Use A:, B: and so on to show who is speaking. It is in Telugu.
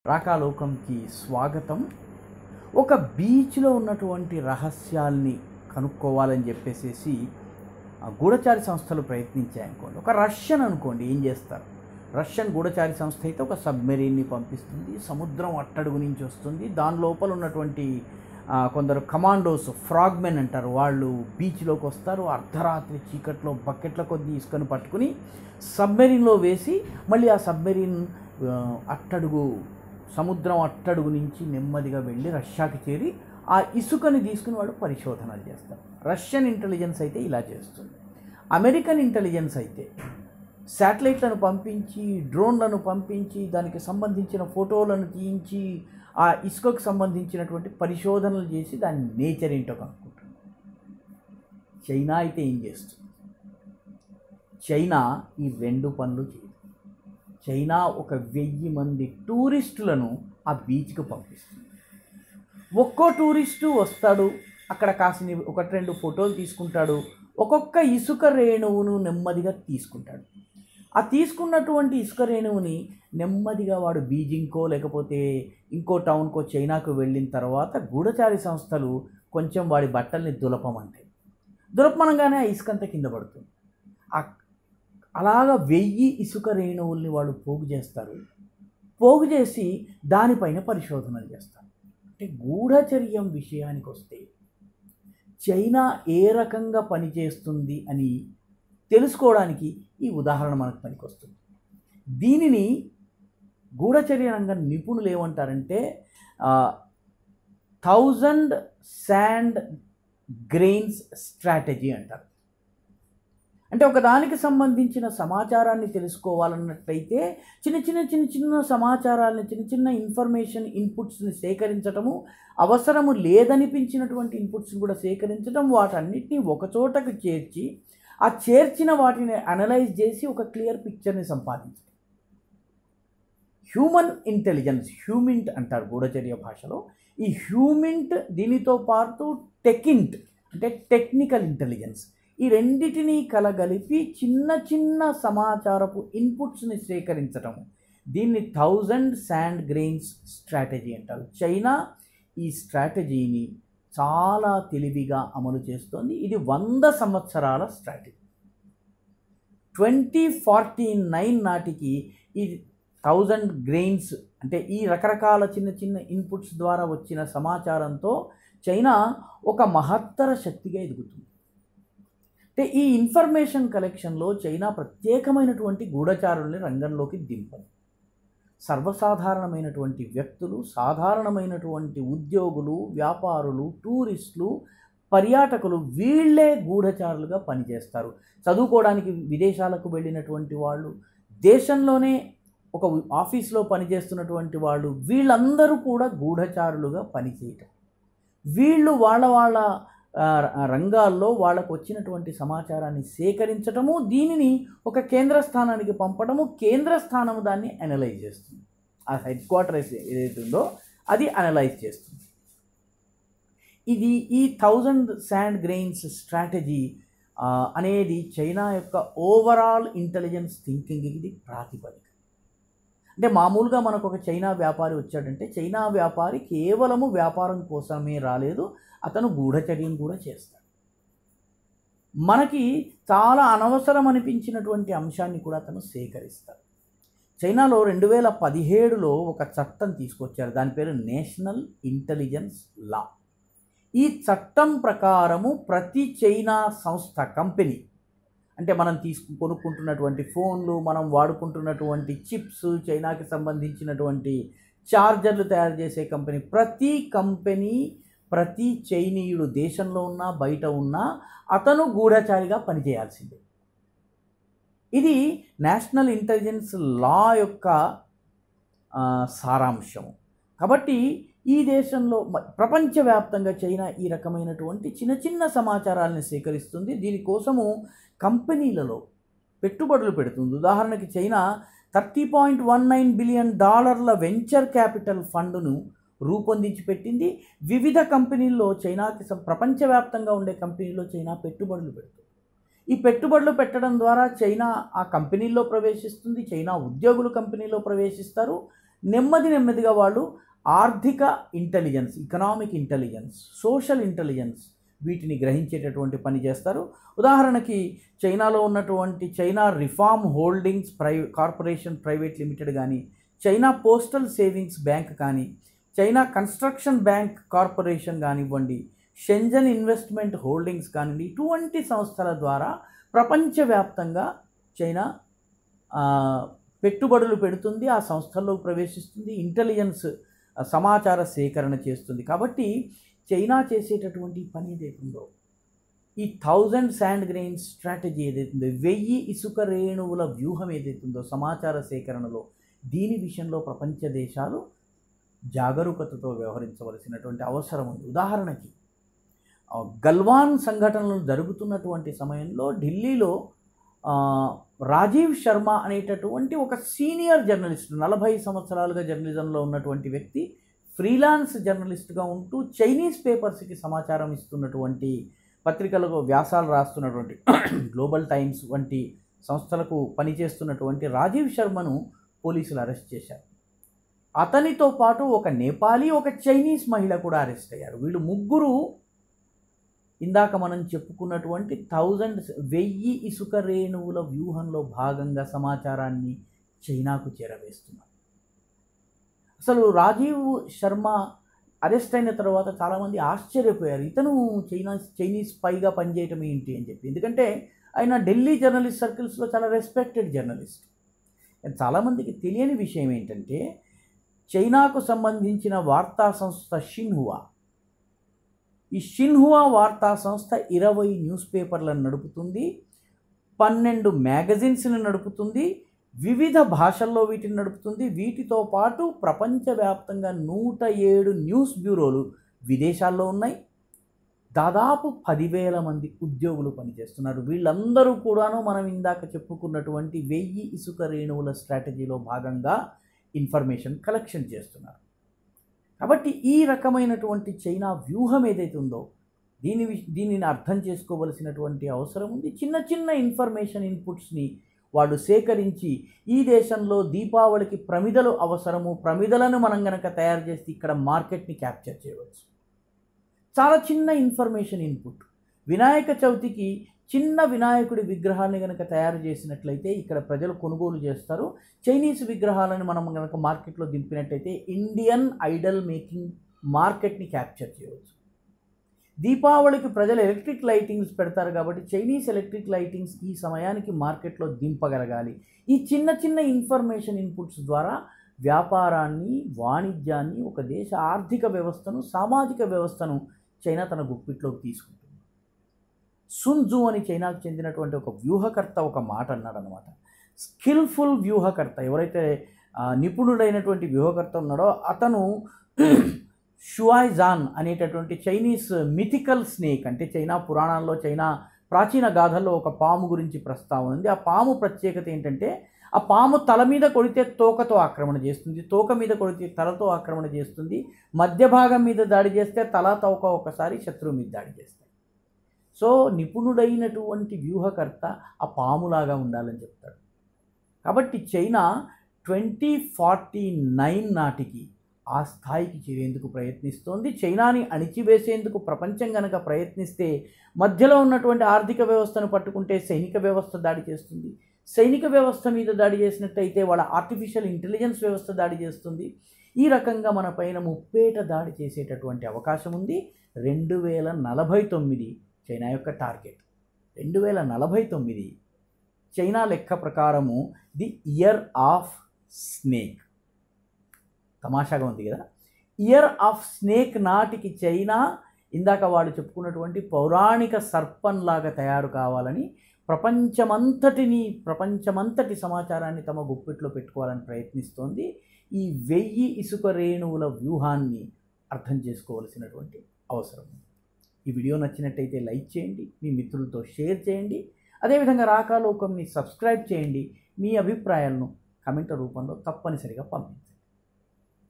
A: రాకాలోకంకి స్వాగతం. ఒక బీచ్లో ఉన్నటువంటి రహస్యాల్ని కనుక్కోవాలని చెప్పేసి గూఢచారి సంస్థలు ప్రయత్నించాయనుకోండి. ఒక రష్యన్ అనుకోండి, ఏం చేస్తారు? రష్యన్ గూఢచారి సంస్థ అయితే ఒక సబ్మెరీన్ని పంపిస్తుంది, సముద్రం అట్టడుగు నుంచి వస్తుంది. దాని లోపల ఉన్నటువంటి కొందరు కమాండోస్, ఫ్రాగ్మెన్ అంటారు, వాళ్ళు బీచ్లోకి వస్తారు. అర్ధరాత్రి చీకట్లో బకెట్ల కొద్దీ ఇసుకను పట్టుకుని సబ్మెరీన్లో వేసి మళ్ళీ ఆ సబ్మెరీన్ అట్టడుగు, సముద్రం అట్టడుగు నుంచి నెమ్మదిగా వెళ్ళి రష్యాకి చేరి ఆ ఇసుకని తీసుకుని వాళ్ళు పరిశోధనలు చేస్తారు. రష్యన్ ఇంటెలిజెన్స్ అయితే ఇలా చేస్తుంది. అమెరికన్ ఇంటెలిజెన్స్ అయితే శాటిలైట్లను పంపించి, డ్రోన్లను పంపించి, దానికి సంబంధించిన ఫోటోలను తీయించి, ఆ ఇసుకకు సంబంధించినటువంటి పరిశోధనలు చేసి దాని నేచర్ ఏంటో కనుక్కుంటుంది. చైనా అయితే ఏం చేస్తుంది? చైనా ఈ రెండు పనులు చేయదు. చైనా ఒక 1000 మంది టూరిస్టులను ఆ బీచ్కి పంపిస్తుంది. ఒక్కో టూరిస్టు వస్తాడు, అక్కడ కాసిన 1-2 ఫోటోలు తీసుకుంటాడు, ఒక్కొక్క ఇసుక రేణువును నెమ్మదిగా తీసుకుంటాడు. ఆ తీసుకున్నటువంటి ఇసుక రేణువుని నెమ్మదిగా వాడు బీజింగ్కో లేకపోతే ఇంకో టౌన్కో చైనాకు వెళ్ళిన తర్వాత గూఢచారి సంస్థలు కొంచెం వాడి బట్టల్ని దులపమంటాయి. దులపమనగానే ఆ ఇసుక అంతా కింద పడుతుంది. అలాగా 1000 ఇసుక రేణువుల్ని వాళ్ళు పోగు చేస్తారు. పోగు చేసి దానిపైన పరిశోధనలు చేస్తారు. అంటే గూఢచర్యం విషయానికి వస్తే చైనా ఏ రకంగా పనిచేస్తుంది అని తెలుసుకోవడానికి ఈ ఉదాహరణ మనకు పనికొస్తుంది. దీనిని గూఢచర్య రంగ నిపుణులు ఏమంటారంటే 1000 శాండ్ గ్రెయిన్స్ స్ట్రాటజీ అంటారు. అంటే ఒకదానికి సంబంధించిన సమాచారాన్ని తెలుసుకోవాలన్నట్లయితే చిన్న సమాచారాలని, చిన్న ఇన్ఫర్మేషన్ ఇన్పుట్స్ని సేకరించటము, అవసరము లేదనిపించినటువంటి ఇన్పుట్స్ని కూడా సేకరించడం, వాటన్నిటిని ఒకచోటకు చేర్చి ఆ చేర్చిన వాటిని అనలైజ్ చేసి ఒక క్లియర్ పిక్చర్ని సంపాదించడం. హ్యూమన్ ఇంటెలిజెన్స్, హ్యూమింట్ అంటారు గూఢచర్య భాషలో. ఈ హ్యూమింట్ దీనితో పాటు టెకింట్ అంటే టెక్నికల్ ఇంటెలిజెన్స్, ఈ రెండిటిని కలగలిపి చిన్న సమాచారపు ఇన్పుట్స్ని సేకరించటం, దీన్ని 1000 శాండ్ గ్రెయిన్స్ స్ట్రాటజీ అంటారు. చైనా ఈ స్ట్రాటజీని చాలా తెలివిగా అమలు చేస్తోంది. ఇది 100 సంవత్సరాల స్ట్రాటజీ. 2049 నాటికి ఈ 1000 గ్రెయిన్స్ అంటే ఈ రకరకాల చిన్న ఇన్పుట్స్ ద్వారా వచ్చిన సమాచారంతో చైనా ఒక మహత్తర శక్తిగా ఎదుగుతుంది. అంటే ఈ ఇన్ఫర్మేషన్ కలెక్షన్లో చైనా ప్రత్యేకమైనటువంటి గూఢచారుల్ని రంగంలోకి దింపదు. సర్వసాధారణమైనటువంటి వ్యక్తులు, సాధారణమైనటువంటి ఉద్యోగులు, వ్యాపారులు, టూరిస్టులు, పర్యాటకులు వీళ్ళే గూఢచారులుగా పనిచేస్తారు. చదువుకోవడానికి విదేశాలకు వెళ్ళినటువంటి వాళ్ళు, దేశంలోనే ఒక ఆఫీస్లో పనిచేస్తున్నటువంటి వాళ్ళు, వీళ్ళందరూ కూడా గూఢచారులుగా పనిచేయటం. వీళ్ళు వాళ్ళ రంగాల్లో వాళ్ళకు వచ్చినటువంటి సమాచారాన్ని సేకరించటము, దీనిని ఒక కేంద్ర స్థానానికి పంపడము, కేంద్ర స్థానము దాన్ని అనలైజ్ చేస్తుంది. ఆ హెడ్ క్వార్టర్స్ ఏదైతే ఉందో అది అనలైజ్ చేస్తుంది. ఇది ఈ 1000 శాండ్ గ్రెయిన్స్ స్ట్రాటజీ అనేది చైనా యొక్క ఓవరాల్ ఇంటెలిజెన్స్ థింకింగ్కి ఇది ప్రాతిపదిక. అంటే మామూలుగా మనకు ఒక చైనా వ్యాపారి వచ్చాడంటే చైనా వ్యాపారి కేవలము వ్యాపారం కోసమే రాలేదు, అతను గూఢచర్యం కూడా చేస్తాడు. మనకి చాలా అనవసరం అనిపించినటువంటి అంశాన్ని కూడా అతను సేకరిస్తాడు. చైనాలో 2017లో ఒక చట్టం తీసుకొచ్చారు, దాని పేరు నేషనల్ ఇంటెలిజెన్స్ లా. ఈ చట్టం ప్రకారము ప్రతి చైనా సంస్థ, కంపెనీ అంటే మనం కొనుక్కుంటున్నటువంటి ఫోన్లు, మనం వాడుకుంటున్నటువంటి చిప్స్, చైనాకి సంబంధించినటువంటి చార్జర్లు తయారు చేసే కంపెనీ, ప్రతి కంపెనీ, ప్రతి చైనీయుడు దేశంలో ఉన్నా బయట ఉన్నా అతను గూఢచారిగా పనిచేయాల్సిందే. ఇది నేషనల్ ఇంటెలిజెన్స్ లా యొక్క సారాంశము. కాబట్టి ఈ దేశంలో, ప్రపంచవ్యాప్తంగా చైనా ఈ రకమైనటువంటి చిన్న సమాచారాలను సేకరిస్తుంది. దీనికోసము కంపెనీలలో పెట్టుబడులు పెడుతుంది. ఉదాహరణకి చైనా $30.19 బిలియన్ వెంచర్ క్యాపిటల్ ఫండ్ను రూపొందించి పెట్టింది. వివిధ కంపెనీల్లో చైనాకి ప్రపంచవ్యాప్తంగా ఉండే కంపెనీల్లో చైనా పెట్టుబడులు పెడుతుంది. ఈ పెట్టుబడులు పెట్టడం ద్వారా చైనా ఆ కంపెనీల్లో ప్రవేశిస్తుంది, చైనా ఉద్యోగులు కంపెనీలో ప్రవేశిస్తారు, నెమ్మదిగా వాళ్ళు ఆర్థిక intelligence, economic intelligence, social intelligence వీటిని గ్రహించేటటువంటి పని చేస్తారు. ఉదాహరణకి చైనాలో ఉన్నటువంటి China reform holdings corporation private limited కానీ, చైనా పోస్టల్ సేవింగ్స్ బ్యాంక్ కానీ, చైనా కన్స్ట్రక్షన్ బ్యాంక్ కార్పొరేషన్ కానివ్వండి, షెంజన్ ఇన్వెస్ట్మెంట్ హోల్డింగ్స్ కానివ్వండి, ఇటువంటి సంస్థల ద్వారా ప్రపంచవ్యాప్తంగా చైనా పెట్టుబడులు పెడుతుంది, ఆ సంస్థల్లో ప్రవేశిస్తుంది, ఇంటెలిజెన్స్ సమాచార సేకరణ చేస్తుంది. కాబట్టి చైనా చేసేటటువంటి పని ఏదైతుందో, ఈ 1000 శాండ్ గ్రెయిన్స్ స్ట్రాటజీ ఏదైతుందో, 1000 ఇసుక రేణువుల వ్యూహం ఏదైతుందో సమాచార సేకరణలో, దీని విషయంలో ప్రపంచ దేశాలు జాగరూకతతో వ్యవహరించవలసినటువంటి అవసరం ఉంది. ఉదాహరణకి గల్వాన్ సంఘటనలు జరుగుతున్నటువంటి సమయంలో ఢిల్లీలో రాజీవ్ శర్మ అనేటటువంటి ఒక సీనియర్ జర్నలిస్ట్, 40 సంవత్సరాలుగా జర్నలిజంలో ఉన్నటువంటి వ్యక్తి, ఫ్రీలాన్స్ జర్నలిస్ట్గా ఉంటూ చైనీస్ పేపర్స్కి సమాచారం ఇస్తున్నటువంటి, పత్రికలకు వ్యాసాలు రాస్తున్నటువంటి గ్లోబల్ టైమ్స్ వంటి సంస్థలకు పనిచేస్తున్నటువంటి రాజీవ్ శర్మను పోలీసులు అరెస్ట్ చేశారు. అతనితో పాటు ఒక నేపాలీ, ఒక చైనీస్ మహిళ కూడా అరెస్ట్ అయ్యారు. వీళ్ళు ముగ్గురు ఇందాక మనం చెప్పుకున్నటువంటి 1000 ఇసుక రేణువుల వ్యూహంలో భాగంగా సమాచారాన్ని చైనాకు చేరవేస్తున్నారు. అసలు రాజీవ్ శర్మ అరెస్ట్ అయిన తర్వాత చాలామంది ఆశ్చర్యపోయారు, ఇతను చైనీస్ స్పైగా పనిచేయటం ఏంటి అని చెప్పి. ఎందుకంటే ఆయన ఢిల్లీ జర్నలిస్ట్ సర్కిల్స్లో చాలా రెస్పెక్టెడ్ జర్నలిస్ట్. చాలామందికి తెలియని విషయం ఏంటంటే, చైనాకు సంబంధించిన వార్తా సంస్థ షిన్హువా, ఈ షిన్హువా వార్తా సంస్థ 20 న్యూస్ పేపర్లను నడుపుతుంది, 12 మ్యాగజైన్స్ని నడుపుతుంది, వివిధ భాషల్లో వీటిని నడుపుతుంది. వీటితో పాటు ప్రపంచవ్యాప్తంగా 107 న్యూస్ బ్యూరోలు విదేశాల్లో ఉన్నాయి. దాదాపు 10,000 మంది ఉద్యోగులు పనిచేస్తున్నారు. వీళ్ళందరూ కూడాను మనం ఇందాక చెప్పుకున్నటువంటి 1000 ఇసుక రేణువుల స్ట్రాటజీలో భాగంగా ఇన్ఫర్మేషన్ కలెక్షన్ చేస్తున్నారు. కాబట్టి ఈ రకమైనటువంటి చైనా వ్యూహం ఏదైతే ఉందో దీనిని అర్థం చేసుకోవలసినటువంటి అవసరం ఉంది. చిన్న ఇన్ఫర్మేషన్ ఇన్పుట్స్ని వాళ్ళు సేకరించి, ఈ దేశంలో దీపావళికి ప్రమిదలు అవసరము, ప్రమిదలను మనం కనుక తయారు చేసి ఇక్కడ మార్కెట్ని క్యాప్చర్ చేయవచ్చు. చాలా చిన్న ఇన్ఫర్మేషన్ ఇన్పుట్. వినాయక చవితికి చిన్న వినాయకుడి విగ్రహాన్ని కనుక తయారు చేసినట్లయితే ఇక్కడ ప్రజలు కొనుగోలు చేస్తారు. చైనీస్ విగ్రహాలను మనం కనుక మార్కెట్లో దింపినట్టయితే ఇండియన్ ఐడల్ మేకింగ్ మార్కెట్ని క్యాప్చర్ చేయవచ్చు. దీపావళికి ప్రజలు ఎలక్ట్రిక్ లైటింగ్స్ పెడతారు కాబట్టి చైనీస్ ఎలక్ట్రిక్ లైటింగ్స్ ఈ సమయానికి మార్కెట్లో దింపగలగాలి. ఈ చిన్న ఇన్ఫర్మేషన్ ఇన్పుట్స్ ద్వారా వ్యాపారాన్ని, వాణిజ్యాన్ని, ఒక దేశ ఆర్థిక వ్యవస్థను, సామాజిక వ్యవస్థను చైనా తన గుప్పిట్లోకి తీసుకుంటుంది. సున్ జూ అని చైనాకు చెందినటువంటి ఒక వ్యూహకర్త ఒక మాట అన్నాడు అనమాట. స్కిల్ఫుల్ వ్యూహకర్త, ఎవరైతే నిపుణుడైనటువంటి వ్యూహకర్త ఉన్నాడో అతను షువాయిజాన్ అనేటటువంటి చైనీస్ మిథికల్ స్నేక్, అంటే చైనా పురాణాల్లో, చైనా ప్రాచీన గాథల్లో ఒక పాము గురించి ప్రస్తావన ఉంది. ఆ పాము ప్రత్యేకత ఏంటంటే, ఆ పాము తల మీద కొడితే తోకతో ఆక్రమణ చేస్తుంది, తోక మీద కొడితే తలతో ఆక్రమణ చేస్తుంది, మధ్య భాగం మీద దాడి చేస్తే తల తోక ఒకసారి శత్రువు మీద దాడి చేస్తాయి. సో నిపుణుడైనటువంటి వ్యూహకర్త ఆ పాములాగా ఉండాలని చెప్తాడు. కాబట్టి చైనా 2049 నాటికి ఆ స్థాయికి చేరేందుకు ప్రయత్నిస్తోంది. చైనాని అణిచివేసేందుకు ప్రపంచం కనుక ప్రయత్నిస్తే మధ్యలో ఉన్నటువంటి ఆర్థిక వ్యవస్థను పట్టుకుంటే సైనిక వ్యవస్థ దాడి చేస్తుంది. సైనిక వ్యవస్థ మీద దాడి చేసినట్టయితే వాళ్ళ ఆర్టిఫిషియల్ ఇంటెలిజెన్స్ వ్యవస్థ దాడి చేస్తుంది. ఈ రకంగా మన పైన ముప్పేట దాడి చేసేటటువంటి అవకాశం ఉంది. 2049 చైనా యొక్క టార్గెట్. 2049 చైనా లెక్క ప్రకారము ది ఇయర్ ఆఫ్ స్నేక్. తమాషాగా ఉంది కదా. ఇయర్ ఆఫ్ స్నేక్ నాటికి చైనా ఇందాక వాళ్ళు చెప్పుకున్నటువంటి పౌరాణిక సర్పంలాగా తయారు కావాలని ప్రపంచమంతటి సమాచారాన్ని తమ గుప్పిట్లో పెట్టుకోవాలని ప్రయత్నిస్తోంది. ఈ 1000 ఇసుక రేణువుల వ్యూహాన్ని అర్థం చేసుకోవాల్సినటువంటి అవసరం ఉంది. ఈ వీడియో నచ్చినట్టయితే లైక్ చేయండి, మీ మిత్రులతో షేర్ చేయండి. అదేవిధంగా రాకాలోకంని సబ్స్క్రైబ్ చేయండి. మీ అభిప్రాయాలను కమెంట్ రూపంలో తప్పనిసరిగా పంపించండి.